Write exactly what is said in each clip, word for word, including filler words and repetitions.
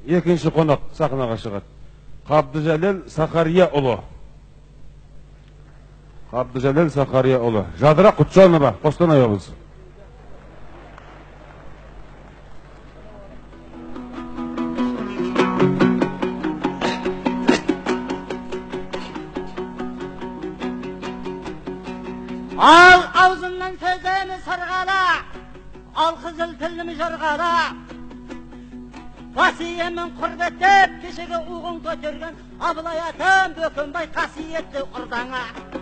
екінші қонақ сахнаға шығады. Қабдыжәлел Сахарияұлы. Қабдыжәлел Сахарияұлы. Жадыра Құтжанова, Қостанай облысы. Al ağzından sözlerimi sargala, al kızıl tillimi jargala. Vasiyemin kurbetip kişiga uğun götürgen ablayatım Bökünbay kasiyetli urdana.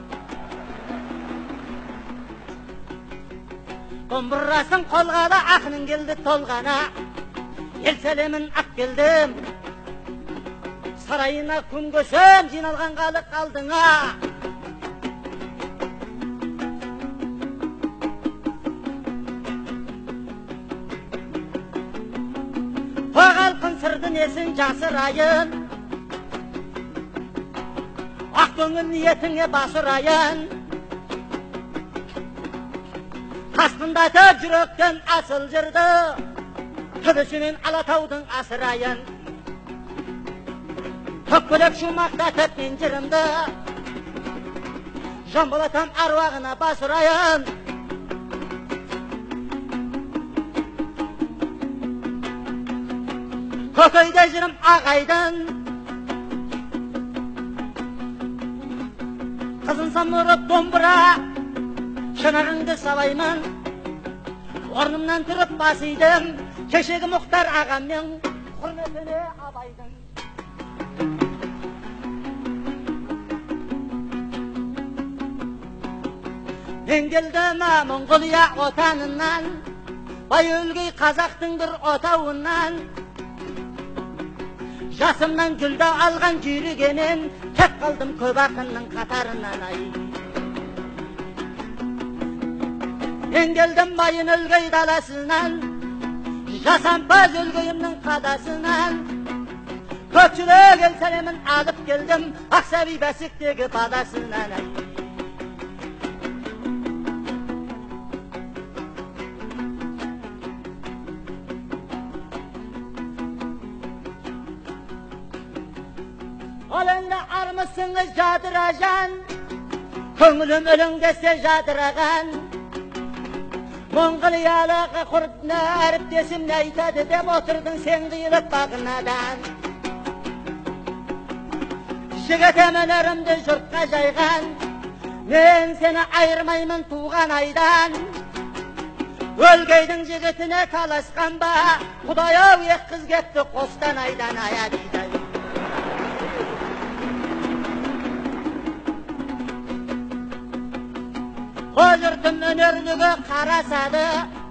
Kumbırrasın kolgala akının geldi tolgana. El selemin ak geldim. Sarayına kun gösüm jinalgan kalık kaldına. Halkın sırdı nesin jasırayın, ak көңіл niyetine basırayın. Kastındatып жүрөктен asıl jırdı, Tübüsünün Alataudың asırayın. Tökbөлөк şumaktatып injirimdi, Jambalatam arvağına basırayın. Kököyde jirim ağaydın, Kızın samırıp dombura, Şınarыңды savayman. Ornumdan turip basıydım, Keşegi Muhtar ağamның hürmetine abaydın. Ben geldim Mongolia otanından, Bay өлgey Қазақтың bir otauынан. Жасымнан gülde algan jürügenin, Tek kaldım köp akınның katarından ay. Ben geldim bayın өлgey dalasından, Jasampaz өлgeyimnin kadasından. Köpçülük el selemin alıp geldim, Aksabi Besik'teki badasından ay. Olanda armısınız jadırajan, Köngülüm ölün dese jadıragan. Mongoliyalığa kurtuna erip desim ne aytadı dep oturdun sen kıyılıp bağınadan. Jigitemin erimdi jurtqa jaygan, Men seni ayırmayman tuğan aydan. Өлgeyдің jigitine talasqan ba, Xudayow ek kız getdi Qostanaydan aya deydi. Hozırtın önörlüğü qarasады,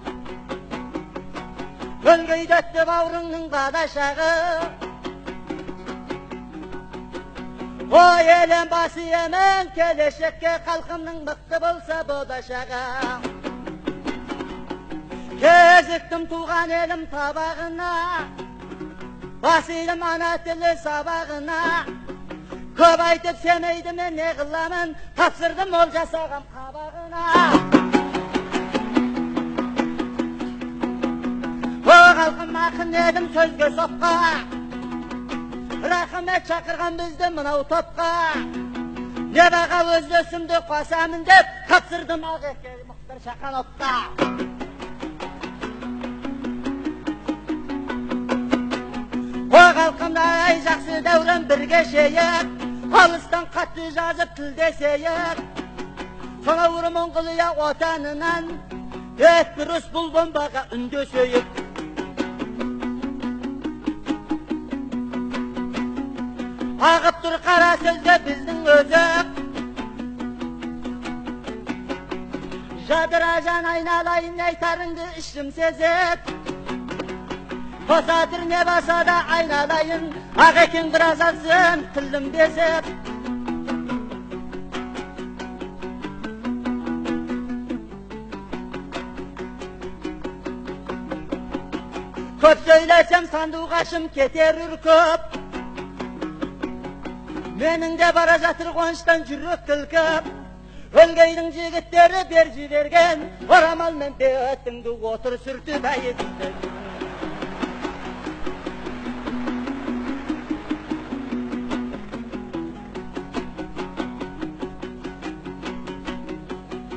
Өлgeydetti bavrыңның badaşağı. O elem bası yemen, Keleşekке kalkımның mıқты bolsa bodaşağı. Keziktim tuğan elim tabağına, Basıydım ana tili sabağına. Köp aytıp semeydim ne kılamın, Tapsırdım ol jasağam kabağına. O halkım akın edim sözgö sopqa, Rahmet çakırgan bizdi mınau topqa. Ne bağa özlösümdü qosamın dep, Tapsırdım ağekke Muhtar Şakanovqa. O halkımda ay жақсы dövrün birge şeyek, Alıstan katlı жазып tildeseyek. Sana vuru Mongolia otanından, Et bir Rus bulbon bağa ündöseyek. Ağıp dur qara sözge bizдің özek, Jadırajan aynalayın aytarыңды işim sezep. Kosadır ne basa da aynalayın, Ağ ekin biraz alsın tillim besep. Köp söylesem sanduğaşım keter ürküp, Menin de bara jatır qonştan jürek tilkip. Өлgeyдің jigitleri ber jibergen, Oramalmen beötüngdi otur sürtüp ayıp.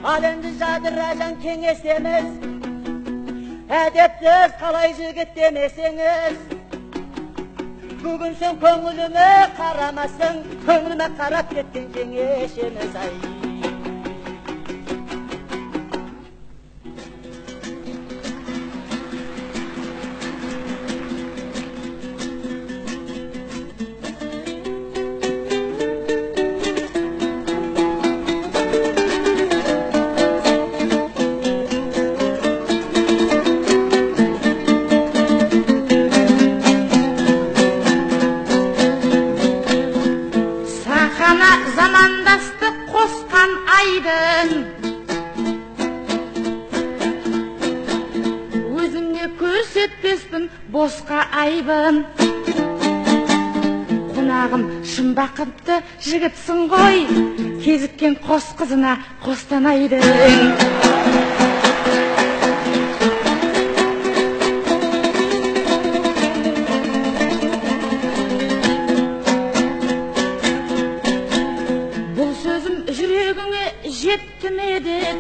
Ал енді жадыражан кеңесеміз, әдептіз қалай жігіт демесеңіз, бүгін сен көңіліме қарамасың, көңіліме қарап кеткен жеңешеміз ай. Өзіңе көрсетпеспін босқа айбын. Қонағым шын бақытты жігітсің ғой, кезіккен қос қызына Қостанайдың. Бұл сөзім жүрегіңе жетті ме деп,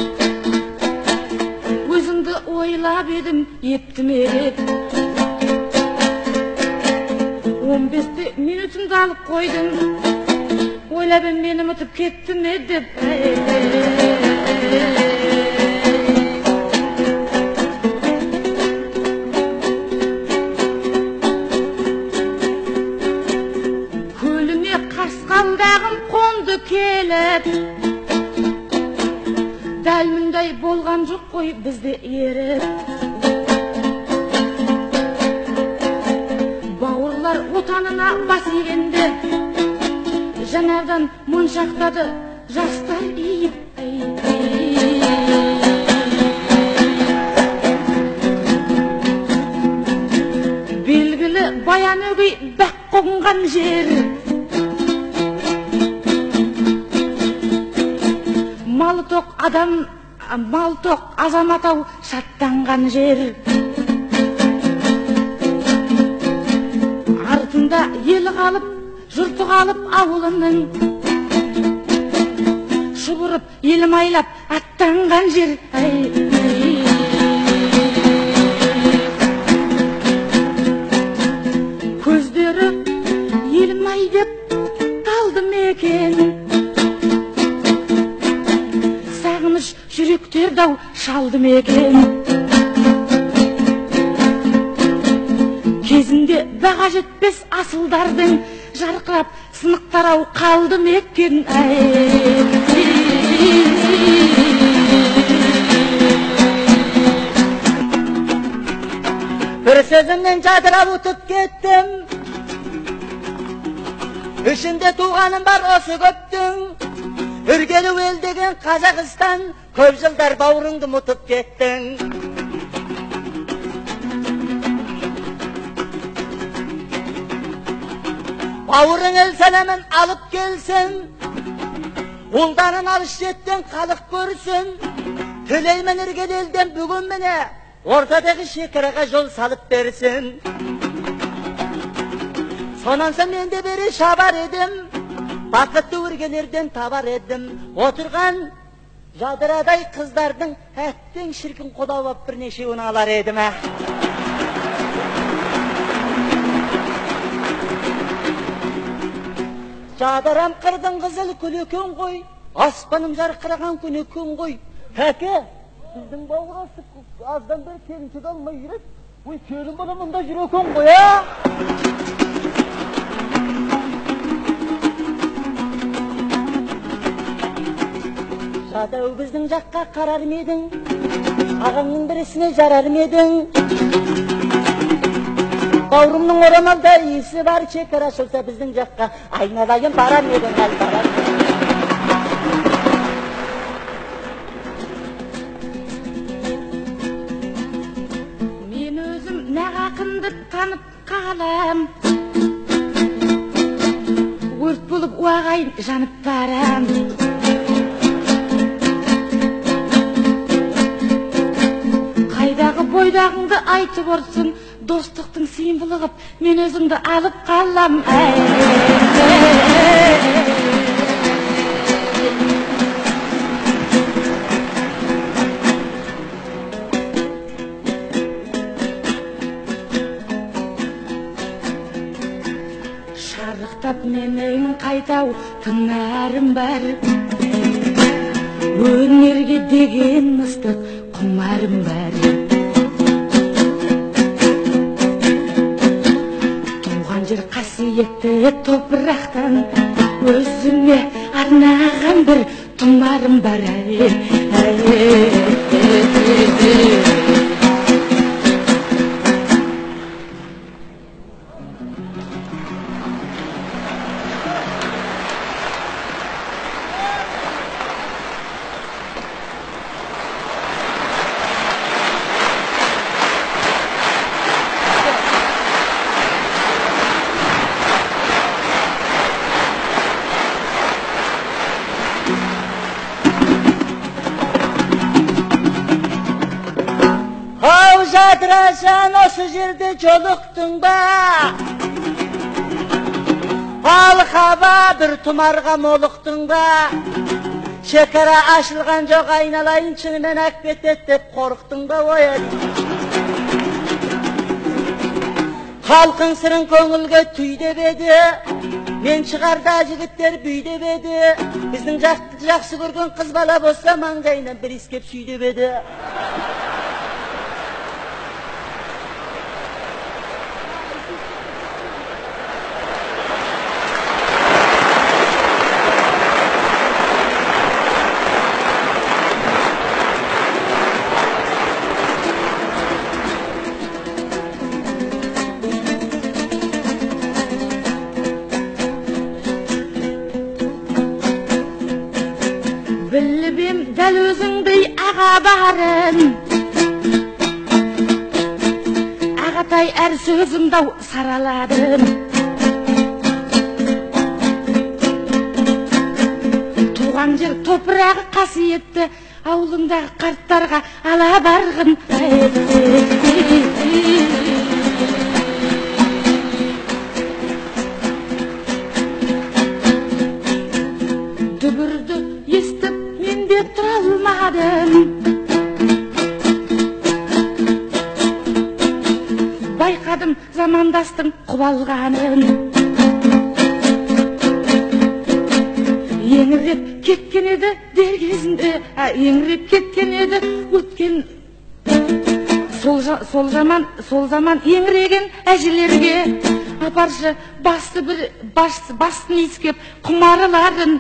өзіңді ойлап едім, епті ме деп. он бесте минутымды алып қойдың, ойлап ем мені ұмытып кетті ме деп. Көліме қасқалдағым қонды келіп, дәл мұндай болған жоқ қой бізде еріп. Бауырлар отанына бас игенде, жанардан моншақтады жастар иіп. Белгілі баян өгей бәк қонған жер, малы тоқ адам, мал тоқ азамат ау шаттанған жер. Артында елі қалып, жұрты қалып ауылының, шұбырып елім айлап аттанған жер. Көздері елім ай деп талды мекен, сағыныш жүректер дау шалды мекен. Кезінде баға жетпес асылдардың жарқырап сынықтарау қалды мекен. Бір сөзімнен жадырап ұтып кеттім, ішінде туғаным бар осы көптің. Үргелі ел деген Қазақстан, көп жылдар бауырыңды ұмытып кеттің. Бауырың ел сәлемін алып келсін, ұлданын алыс жеттен халық көрсін. Тілеймін Үргелі елден бүгін міне, ортадағы шекараға жол салып берсін. Сонан соң мен де бері шабар едім, бақытты Үргелерден табар едім. Отырған жадырадай қыздардың әттен шіркін құда боп бірнешеуін алар едім. Жадырам қырдың қызыл күлекен ғой, аспаным жарқыраған күнекен ғой. Тәке, біздің бауырасы аздан бір келіншек алмай жүреді. Ой, келін бала мұнда жүрекен ғой, а? Жадау біздің жаққа қарар медің, ағаңның бірісіне жарар медің. Бауырымның орамалда иісі бар, шекара шылса біздің жаққа айналайын барар медің, әл барар. Мен өзім нағақынды танып қалам, өрт болып уағайын жанып барам. Қайдағы бойдағыңды айтып орсын, достықтың символы қып, мен өзіңді алып қалам. Тоқтап менің қайтау тыңарым бар, өнерге деген ыстық құмарым бар. Туған жер қасиетті топырақтан, өзіме арнаған бір тұмарым бар. Жадыраsan осы жерде жолықтың ба? Ал хаба бір тұмарға молықтың ба? Шекара ашылған жоқ, айналайын шынымен әкпетет деп қорықтың ба? Ой, халқың сырын көңілге түй деп еді, мен шығарда жігіттер бүй деп еді. Біздің жақсы көрген қыз бала болса маңдайынан бір иіскеп сүй деп еді. Білбем дәл өзіңдей аға барын, ағатай әр сөзімдау сараладым. Туған жер топырағы қасиетті, ауылыңдағы қарттарға ала барғын. Дүбірді естіп мен де тұра алмадым, байқадым замандастың құбалғанын. Еңіреп кеткен еді дер кезінде, еңіреп кеткен еді өткен. Сол заман, сол заман еңіреген әжелерге апаршы басты бір бастын иіскеп құмарыларын.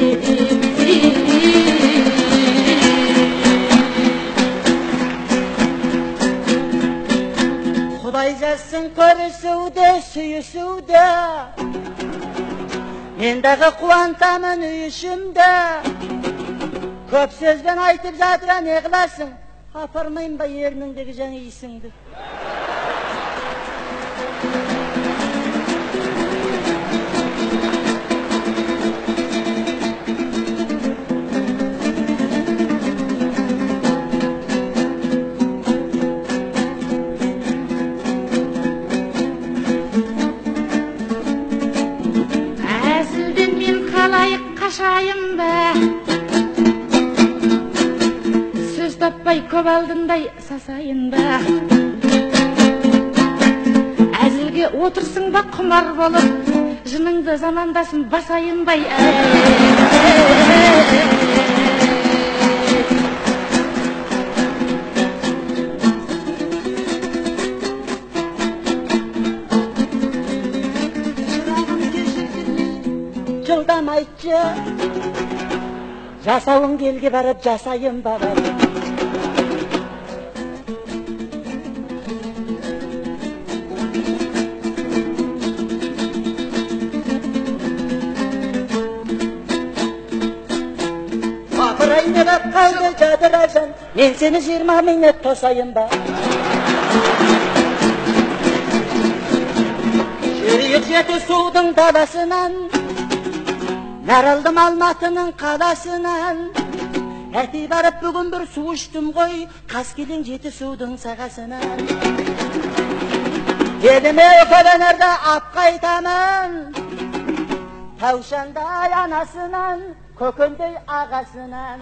Құдай жазсын көрісуді, сүйісуді, мендағы қуантамын үй ішімді. Көп сөзбен айтып жатыра не қыласың, апармайын ба ерніңдегі жаңа иісіңді. Әзілден мен қалай қашайын ба, сөз таппай көп алдындай сасайын ба. Әзілге отырсың ба құмар болып, жыныңды замандасын басайын бай. Жылдам айтшы, жасауың келге барып жасайын ба барып. Апырай не бап қалды жадыраsan, мен сені жиырма минут тосайын ба. Жүрейік жеті судың даласынан, наралдым Алматының қаласынан. Әти барып бүгін бір су іштім ғой, Қаскелең жеті судың сағасынан. Еліме өкөленерді ап қайтамын, Таушандай анасынан, көкөндей ағасынан.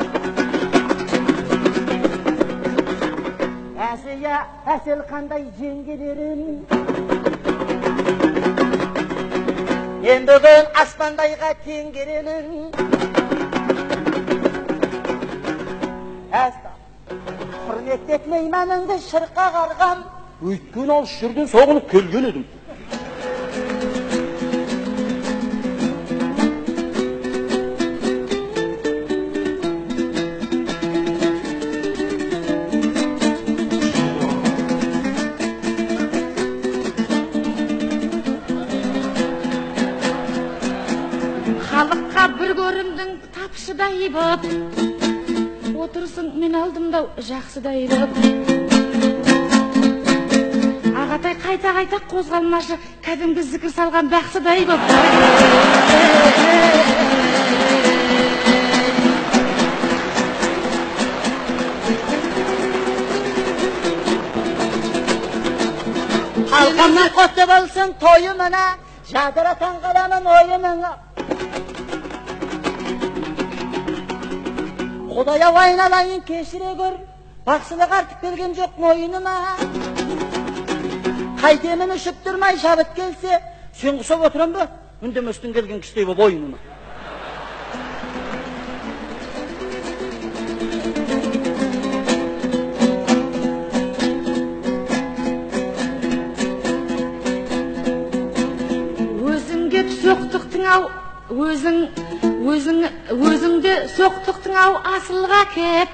Әсия әсел қандай жеңгелерін, Мен бүгін аспандайға теңгеремін. Әста, құрмет етмеймәніңді шырқа қарғам. Өйткен ал жүрден соғынып келген едім. Халыққа бір көрімдің тапшыдай боп, отырсың мен алдымда жақсыдай боп. Ағатай қайта-қайта қозғалмашы, кәдімгі зікір салған бақсыдай боп. Халқымның құтты болсын тойымына, жадырatan қаламын ойыныңа. Құдая айналайын кешіре көр, бақсылық артып келген жоқ мойыныма. Қайтемін үшіп тұрмай жабыт келсе, сен құсап отырам ба? Үндеместің келген кістей боп ойыныма. Өзіңге соқтықтың ау, өзің, өзің, өзіңде соқтықтың ау асылға кеп.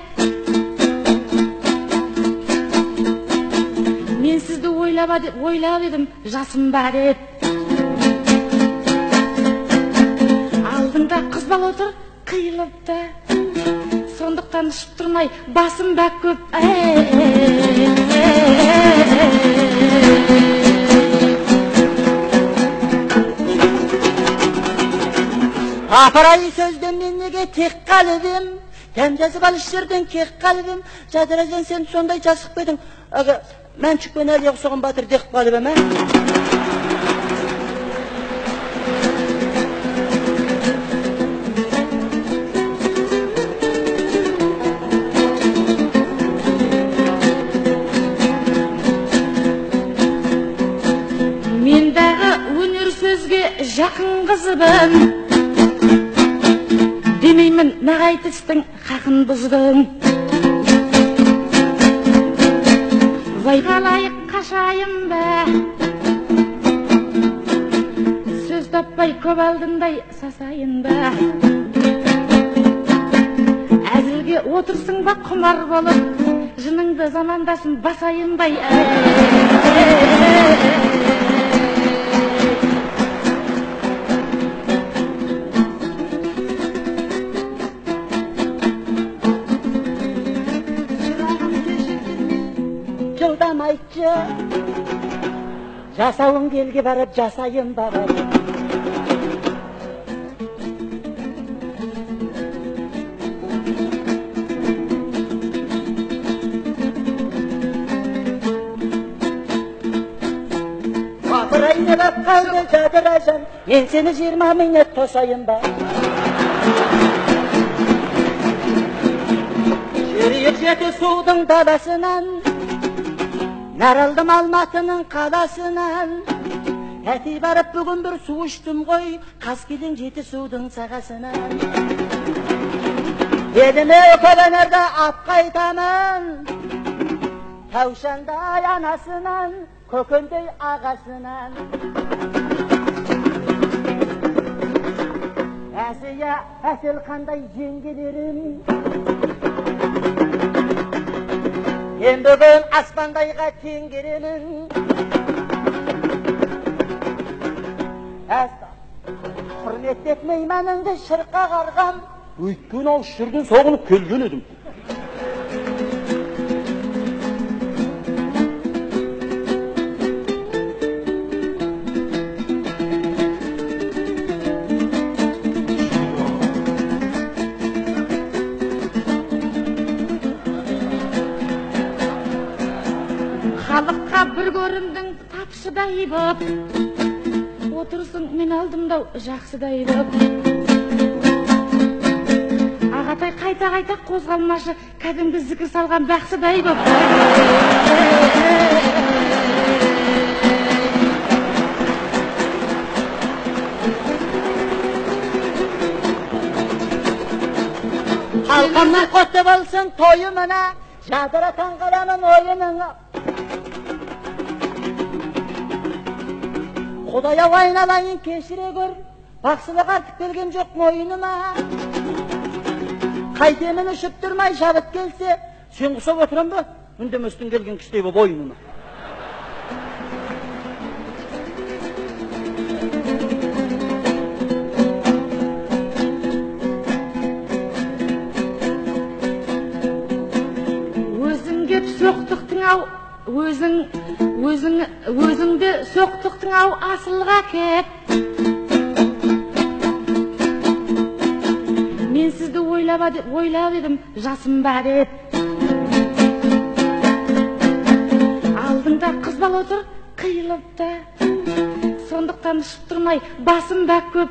Мен сізді ойлап едім, жасым бар ет. Алдыңда қыз бала отыр, қиылыпты. Сондықтан ұшып тұрмай, басым бәк көп. Апарай сөзден мен неге тек қалыбым, кәм жазып алыш жерден кек қалыбым. Жадыразен сен сондай жасық бедің, мен чүкпен әлі ұқсығын батыр дек қалыбым, ә? Мендағы өнер сөзге жақын қызыбын, демеймін нағайтыстың қақын бұздың. Вай қалайық қашайым бә, сөз таппай көп алдындай сасайын бә. Әзілге отырсың ба құмар болып, жыныңды замандасын басайын бай. Жылдамайтшы, жасауын келге барып жасайын барып. Апырай не бап қалды жадыражан, мен сені жиырма минет тосайын ба. Жүрек жеті судың даласынан, наралдым Алматының қаласынан. Әти барып бүгін бір су іштім ғой, Қаскелең жеті судың сағасынан. Едіме көбенерді ап қайтамын, Таушандай анасынан, көкөндей ағасынан. Әсия әсел қандай жеңгелерім, мен бүгін аспандайға теңгеремін. Әста, құрмет етмеймәніңді шырқа қарғам. Өйткен ал жүрден соғынып келген едім. Халыққа бір көрімдің тапшыдай боп, отырсың мен алдымда жақсыдай боп. Ағатай қайта-қайта қозғалмашы, кәдімгі зікір салған бақсыдай боп. Halkımın kotu bulsun toyumuna, jadıratan kalamın oyununa. Kudaya vaynalayın keşire gör, baksılık artık bilgim yok moyunuma. Kaytemin üşüp durmay şabıt gelse, sen kusap oturan bu, ündüm üstün gelgen kişiyi bu boynuna. Soqtuqtың ау, өзің, өзің, өзіңді соқтықтың ау асылға кеп. Мен сізді ойлап едім, жасым бар ет. Алдыңда қыз бала отыр, қиылыпта. Сондықтан ұшып тұрмай, басым ба көп.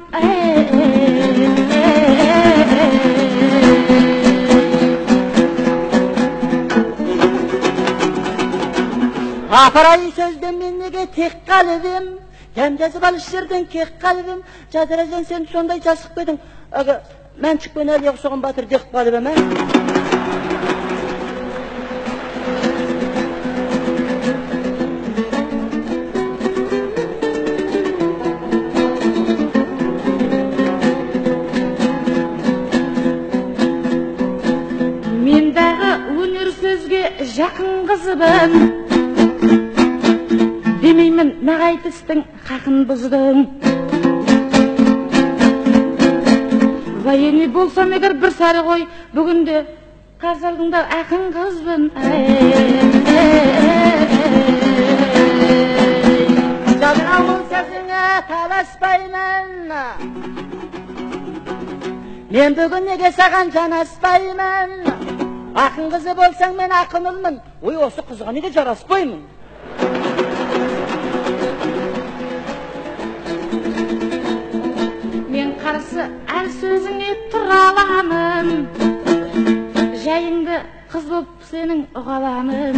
Aparayı sözden mennege tek kalbim, Gemcesi balışırdın kek kalbim, Cadiracan sen sonday jasık bedin, men çıkpen el yoqsoğun batır dek kalbim, he? Men дағы өнер сөзге жақын қызыбын, демеймін нағайтыстың қақын бұздың. Военный болсам егер бір сары ғой, бүгінде қарсы алдыңда ақын қызбын. Жадың ауыл сөзіңе таласпаймын, мен бүгін неге саған жанаспаймын. Ақын қызы болсаң мен ақын ұлмын, ой осы қызға неге жараспаймын. Мен қарсы әр сөзіңе тұра аламын, жайыңды қыз боп сенің ұғаламын.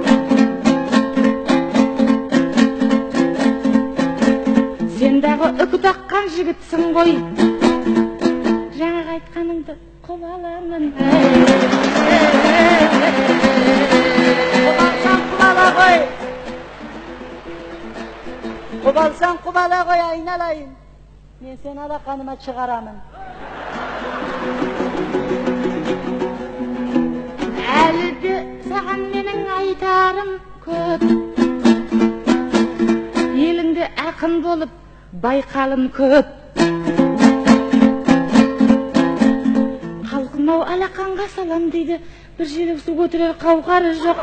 Сен дағы үкі таққан жігітсің ғой, жаңа айтқаныңды құп аламын. Құбалсан құбала ғой, құбалсан құбала ғой айналайын. Men sen alaqanıma çıqaramın. Әлі де саған менің айтарым көп. Еліңде ақын болып байқалым көп. Қалқым-ау алақанға салам дейді, бір желік су көтерер қауқары жоқ.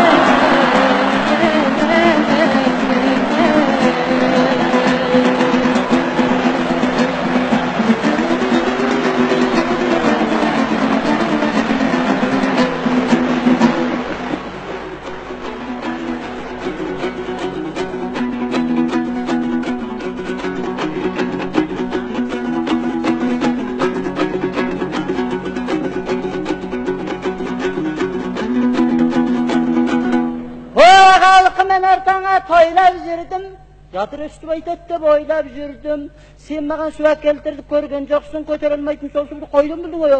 Toylab жүрдім, жатыр үстіп айтады деп ойлап жүрдім. Сен маған су әкелтірдіп көрген жоқсың, көтер алмайтын сол суды қойдым білдің ғой.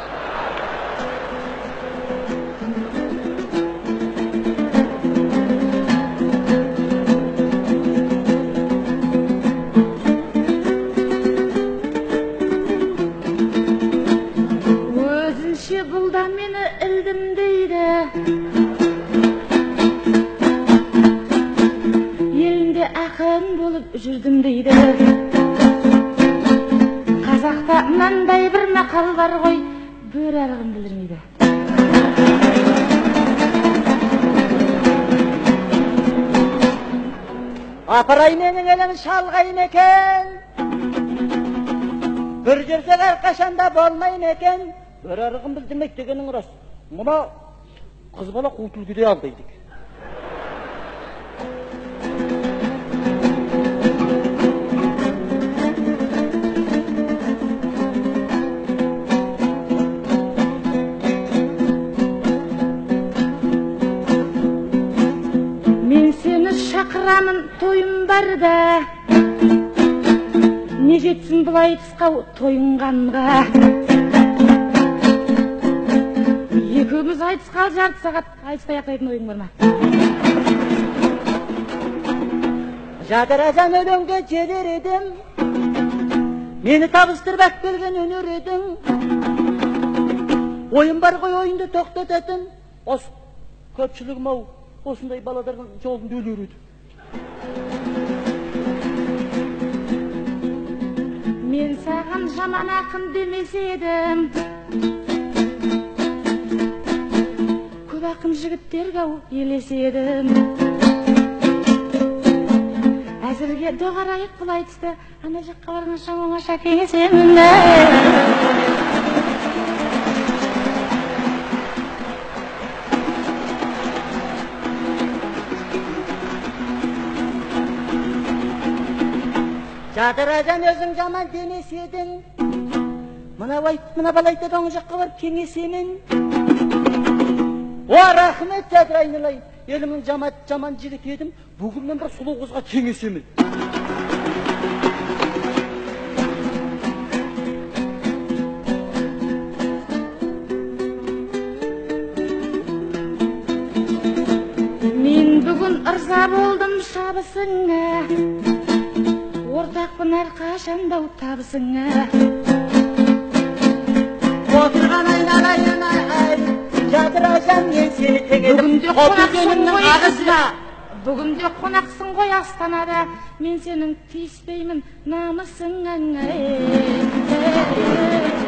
Өзінше бұлдан мені ілдім дейді, ақын болып жүрдім дейді. Қазақта мынандай бір мақал бар ғой, бөр арығын білдірмейді. Апырай менің елім шалғай мекен, бір жүрсек әрқашанда болмай мекен. Бөр арығын білдірмейді дегенің рас. Мұна қыз бала қу түлкіде алдайдық. Шақырамын тойым барда, не жетсін бұлай тысқау тойынғанға. өзі айтыс қал жарты сағат айтыспай ақтайтын ойың бар ма? Жадыражан өлеңге желер едім, мені табыстырбақ келген өнер едің. Ойын бар ғой ойынды тоқтататын, ос көпшілігім ау осындай баладардың жолында өлер еді. Мен саған жаман ақын демес едім, көп ақын жігіттерге ау елес едім. Әзірге доғарайық бұл айтысты, ана жаққа барған соң оңаша кеңесемін. Жадыражан өзің жаман демес едің, мына бала айтады оң жаққа барып кеңесемін. О, рахмет жадыр айналайын, елімнің жаман жігіт едім, бүгін мен бір сұлу қызға кеңесемін. Мен бүгін ырза болдым шабысыңа, ортақпын әрқашанда табысыңа. Отырған айналайын ай, Жадыражан мен сені тегедім. Бүгінде қонақсың ғой ағызға, бүгінде қонақсың ғой Астанада, мен сенің тиіспеймін намысыңа.